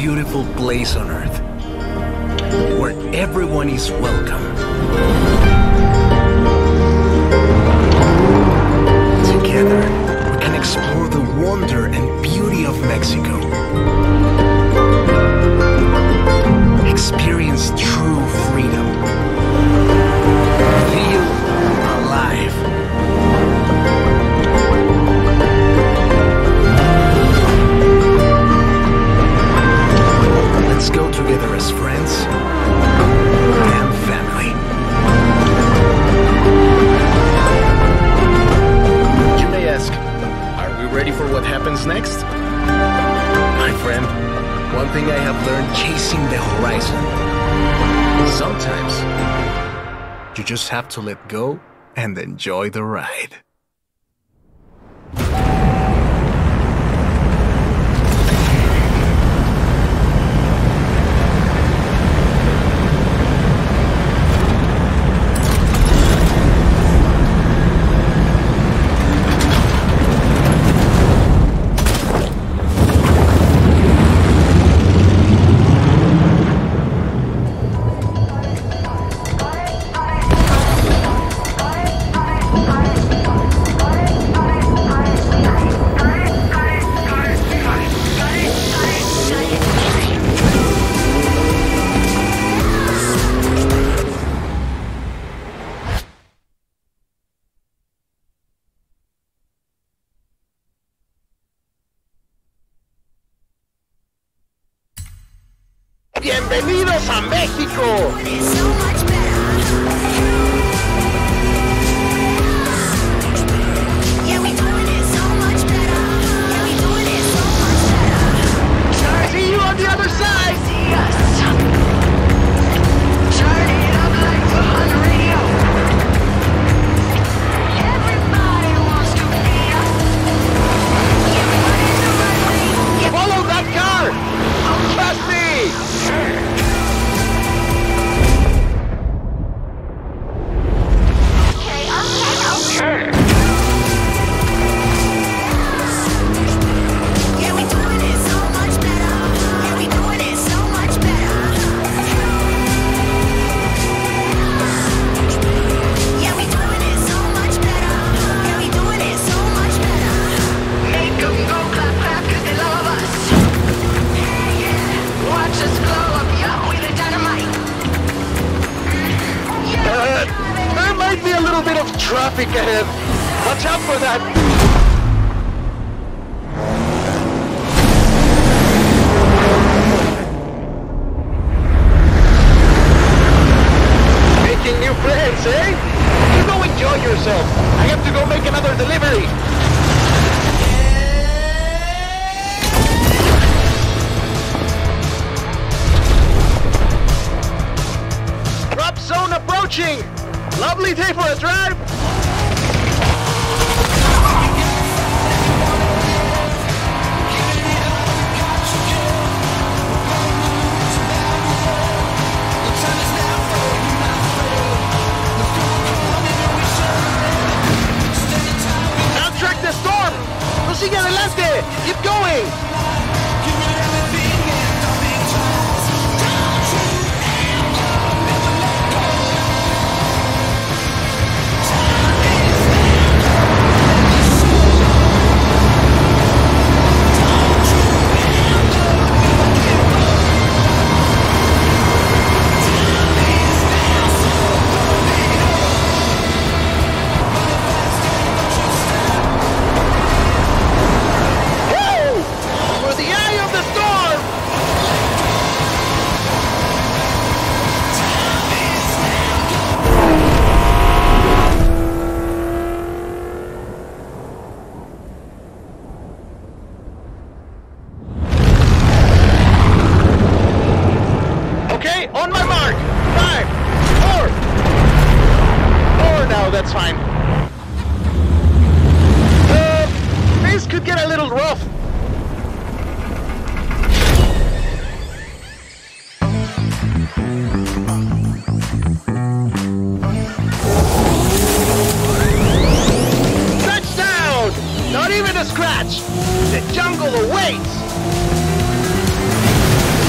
beautiful place on Earth, where everyone is welcome. Together, we can explore the wonder and beauty of Mexico. Experience true freedom. Feel alive. Let's go together as friends and family. You may ask, are we ready for what happens next? My friend, one thing I have learned chasing the horizon. Sometimes, you just have to let go and enjoy the ride. ¡Bienvenidos a México! See you on the other side! See us! Turn it up like on the radio! Everybody wants to be us! Everybody's the right way! Follow that car! Trust me! Traffic ahead. Watch out for that. Making new friends, eh? You go enjoy yourself. I have to go make another delivery. Drop zone approaching. Lovely day for a drive! Now track the storm! Prosigue adelante! Keep going! On my mark! 5, 4! Now, that's fine. Things could get a little rough. Touchdown! Not even a scratch! The jungle awaits!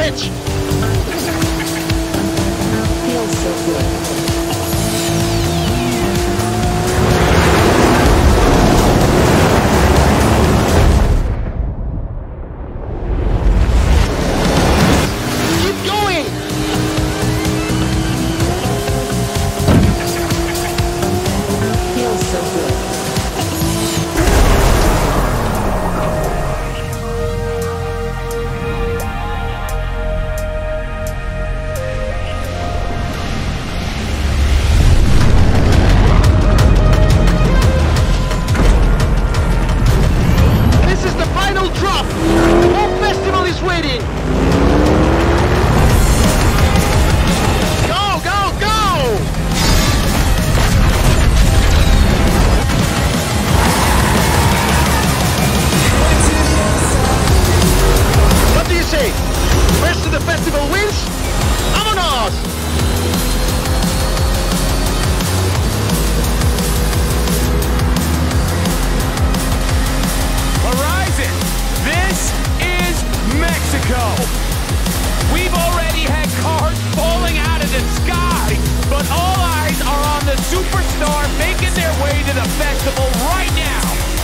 switch! Feels so good. Keep going! Feels so good. This is the final drop! The whole festival is waiting! Go, go, go! What do you say? First to the festival wins? Vámonos! Horizon, this is Mexico. We've already had cars falling out of the sky, but all eyes are on the superstar making their way to the festival right now.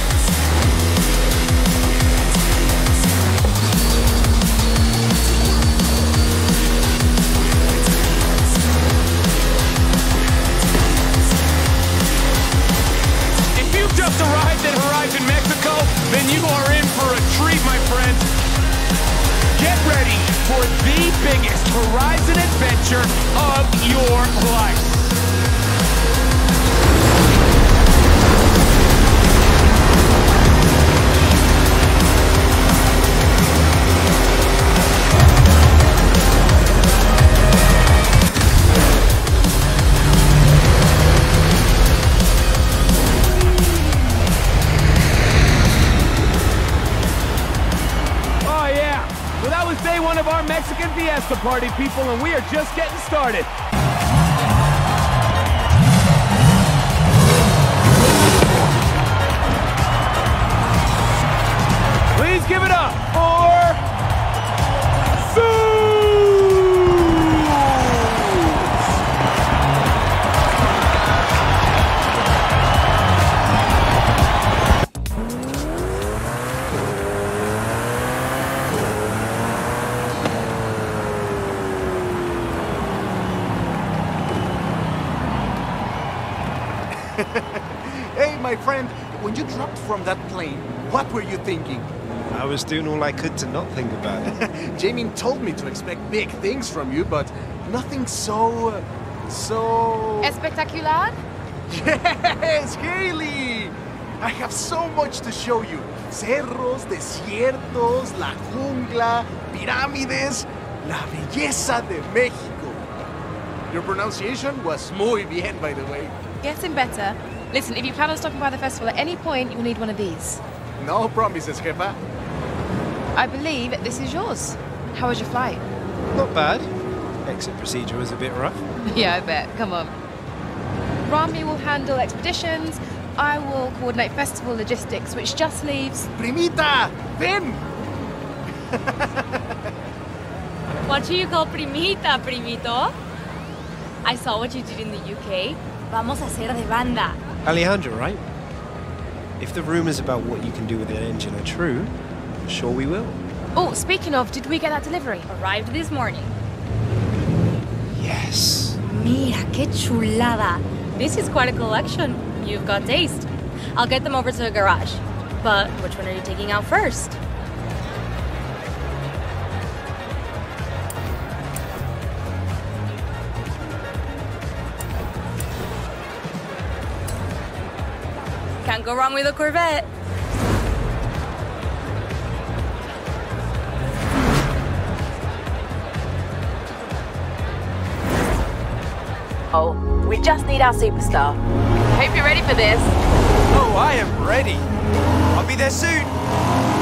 If you've just arrived at Horizon Mexico, then you are in for a treat, my friend. Get ready for the biggest Horizon adventure of your life. Oh yeah, well that was day one of our Mexican Fiesta party, people, and we are just getting started. Please give it up for Zeus! Hey, my friend, when you dropped from that plane, what were you thinking? I was doing all I could to not think about it. Jamie told me to expect big things from you, but nothing so... Espectacular? Yes, Haley! I have so much to show you. Cerros, desiertos, la jungla, pirámides, la belleza de México. Your pronunciation was muy bien, by the way. Getting better. Listen, if you plan on stopping by the festival at any point, you'll need one of these. No promises, jefa. I believe this is yours. How was your flight? Not bad. Exit procedure was a bit rough. Yeah, I bet. Come on. Rami will handle expeditions. I will coordinate festival logistics, which just leaves... Primita, ven! What do you call primita, primito? I saw what you did in the UK. Vamos a hacer de banda. Alejandro, right? If the rumors about what you can do with an engine are true, sure we will. Oh, speaking of, did we get that delivery? Arrived this morning. Yes. Mira, qué chulada. This is quite a collection. You've got taste. I'll get them over to the garage. But which one are you taking out first? Can't go wrong with a Corvette. Oh, we just need our superstar. Hope you're ready for this. Oh, I am ready. I'll be there soon.